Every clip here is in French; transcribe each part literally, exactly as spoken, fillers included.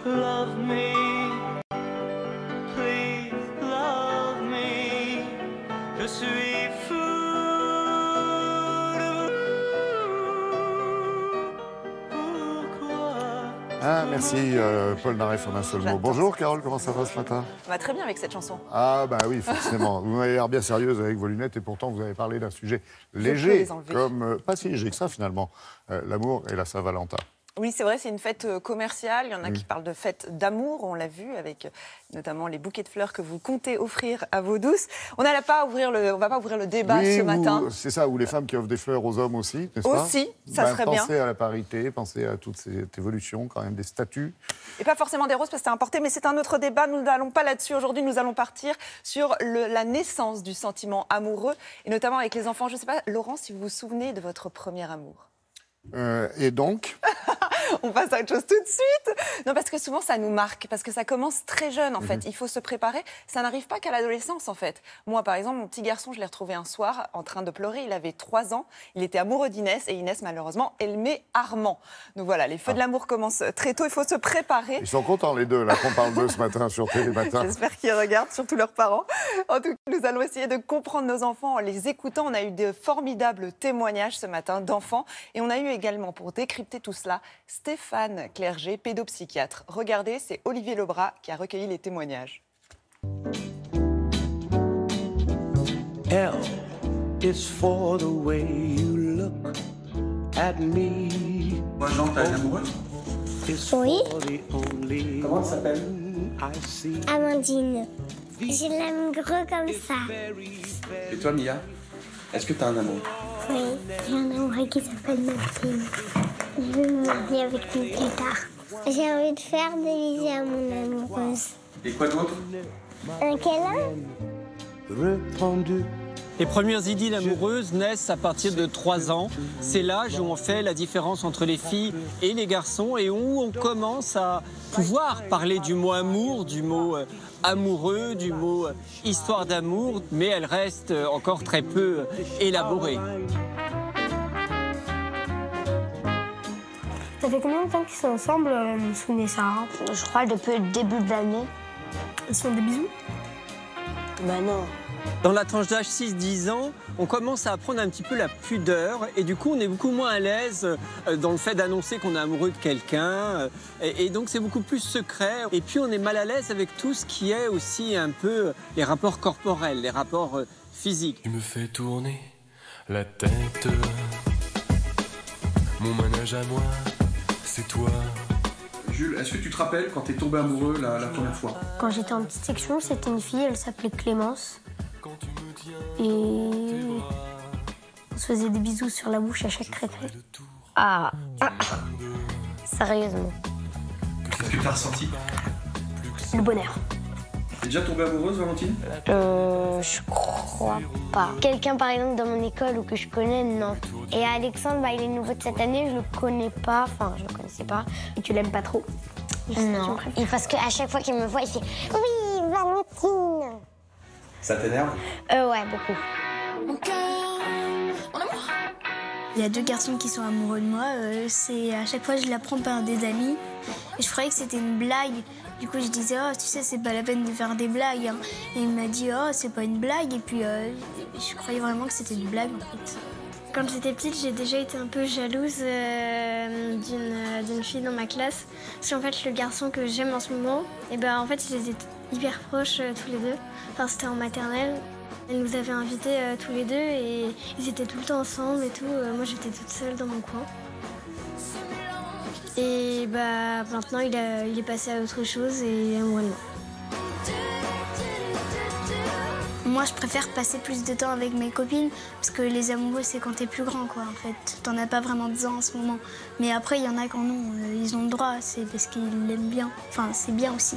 love me, please love me. Je suis fou de vous. Pourquoi? Ah, merci euh, Paul Naref en un seul mot. Bonjour Carole, comment ça va ce matin? Ça va très bien avec cette chanson. Ah bah oui, forcément. Vous m'avez l'air bien sérieuse avec vos lunettes et pourtant vous avez parlé d'un sujet léger, comme euh, pas si léger que ça finalement, euh, l'amour et la Saint-Valentin. Oui, c'est vrai, c'est une fête commerciale. Il y en a mmh. qui parlent de fête d'amour, on l'a vu, avec notamment les bouquets de fleurs que vous comptez offrir à vos douces. On ne va pas ouvrir le, on va pas ouvrir le débat oui, ce matin. C'est ça, ou les femmes qui offrent des fleurs aux hommes aussi, n'est-ce pas? Aussi, ça ben, serait pensez bien. Pensez à la parité, pensez à toute cette évolution, quand même, des statuts. Et pas forcément des roses, parce que c'est importé, mais c'est un autre débat. Nous n'allons pas là-dessus. Aujourd'hui, nous allons partir sur le, la naissance du sentiment amoureux, et notamment avec les enfants. Je ne sais pas, Laurent, si vous vous souvenez de votre premier amour. Euh, et donc On passe à autre chose tout de suite. Non, parce que souvent, ça nous marque, parce que ça commence très jeune, en mmh. fait. Il faut se préparer. Ça n'arrive pas qu'à l'adolescence, en fait. Moi, par exemple, mon petit garçon, je l'ai retrouvé un soir en train de pleurer. Il avait trois ans. Il était amoureux d'Inès. Et Inès, malheureusement, aimait Armand. Donc voilà, les feux ah. de l'amour commencent très tôt. Il faut se préparer. Ils sont contents, les deux, là, qu'on parle d'eux ce matin sur Télé Matin. J'espère qu'ils regardent, surtout leurs parents. En tout cas, nous allons essayer de comprendre nos enfants en les écoutant. On a eu de formidables témoignages ce matin d'enfants. Et on a eu également, pour décrypter tout cela, Stéphane Clerget, pédopsychiatre. Regardez, c'est Olivier Lebras qui a recueilli les témoignages. L is for the way you look at me. Moi, Jean, t'as une amoureuse? Oui. Comment elle s'appelle? Amandine. Je l'aime gros comme ça. Et toi, Mia? Est-ce que t'as un amour? Oui, j'ai un amoureux qui s'appelle Maxime. Je veux me marier avec lui plus tard. J'ai envie de faire des bisous à mon amoureuse. Et quoi d'autre? Un câlin? Répandu. Les premières idylles amoureuses naissent à partir de trois ans. C'est l'âge où on fait la différence entre les filles et les garçons et où on commence à pouvoir parler du mot amour, du mot euh, amoureux, du mot euh, histoire d'amour, mais elle reste encore très peu euh, élaborée. Ça fait combien de temps qu'ils sont ensemble, euh, Moussoune et Sarah? Je crois depuis le début de l'année. Ils se font des bisous? Bah non. Dans la tranche d'âge six dix ans, on commence à apprendre un petit peu la pudeur et du coup on est beaucoup moins à l'aise dans le fait d'annoncer qu'on est amoureux de quelqu'un et donc c'est beaucoup plus secret et puis on est mal à l'aise avec tout ce qui est aussi un peu les rapports corporels, les rapports physiques. Tu me fais tourner la tête, mon manège à moi, c'est toi. Jules, est-ce que tu te rappelles quand t'es tombé amoureux la, la première fois? Quand j'étais en petite section, c'était une fille, elle s'appelait Clémence. Et on se faisait des bisous sur la bouche à chaque récré. Ah, ah. Sérieusement. Qu'est-ce que t'as ressenti? Le bonheur. T'es déjà tombée amoureuse, Valentine? Euh, je crois pas. Quelqu'un, par exemple, dans mon école ou que je connais, non. Et Alexandre, bah, il est nouveau de cette année, je le connais pas, enfin, je le connaissais pas. Et tu l'aimes pas trop? Non, et parce qu'à chaque fois qu'il me voit, il fait « Oui, Valentine !» Ça t'énerve? Euh, ouais, beaucoup. Il y a deux garçons qui sont amoureux de moi. Euh, c'est à chaque fois, je l'apprends par des amis. Et je croyais que c'était une blague. Du coup, je disais, oh, tu sais, c'est pas la peine de faire des blagues. Hein. Et il m'a dit, oh, c'est pas une blague. Et puis, euh, je croyais vraiment que c'était une blague, en fait. Quand j'étais petite, j'ai déjà été un peu jalouse euh, d'une, d'une fille dans ma classe. Parce qu'en fait, le garçon que j'aime en ce moment, et ben, en fait, ils étaient hyper proches euh, tous les deux. Enfin, c'était en maternelle. Elle nous avait invités euh, tous les deux et ils étaient tout le temps ensemble et tout. Euh, moi, j'étais toute seule dans mon coin. Et bah, maintenant, il, a, il est passé à autre chose et amoureux de moi. Moi, je préfère passer plus de temps avec mes copines parce que les amoureux, c'est quand t'es plus grand, quoi, en fait. T'en as pas vraiment besoin en ce moment. Mais après, il y en a qui en ont. Euh, ils ont le droit, c'est parce qu'ils l'aiment bien. Enfin, c'est bien aussi.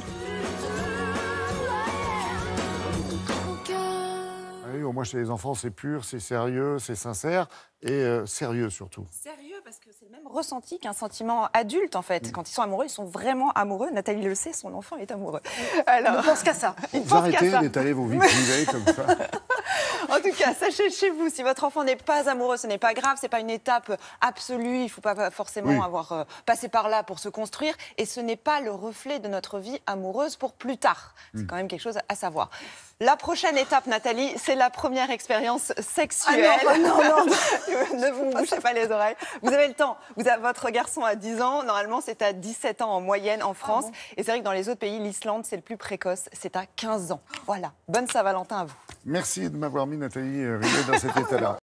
Oui, au moins chez les enfants, c'est pur, c'est sérieux, c'est sincère et euh, sérieux surtout. Sérieux parce que c'est le même ressenti qu'un sentiment adulte en fait. Mmh. Quand ils sont amoureux, ils sont vraiment amoureux. Nathalie le sait, son enfant est amoureux. Alors, il ne pense qu'à ça. Il Vous pense arrêtez qu'à ça. d'étaler vos vies privées comme ça. En tout cas, sachez chez vous, si votre enfant n'est pas amoureux, ce n'est pas grave, c'est pas une étape absolue, il ne faut pas forcément oui. avoir euh, passé par là pour se construire, et ce n'est pas le reflet de notre vie amoureuse pour plus tard. C'est mmh. quand même quelque chose à savoir. La prochaine étape, Nathalie, c'est la première expérience sexuelle. Ah non, non, non. Ne vous bouchez pas les oreilles. Vous avez le temps. Vous avez, votre garçon a dix ans. Normalement, c'est à dix-sept ans en moyenne en France. Ah bon. Et c'est vrai que dans les autres pays, l'Islande, c'est le plus précoce. C'est à quinze ans. Voilà. Bonne Saint-Valentin à vous. Merci de m'avoir mis, Nathalie, Rivet, dans cet état-là.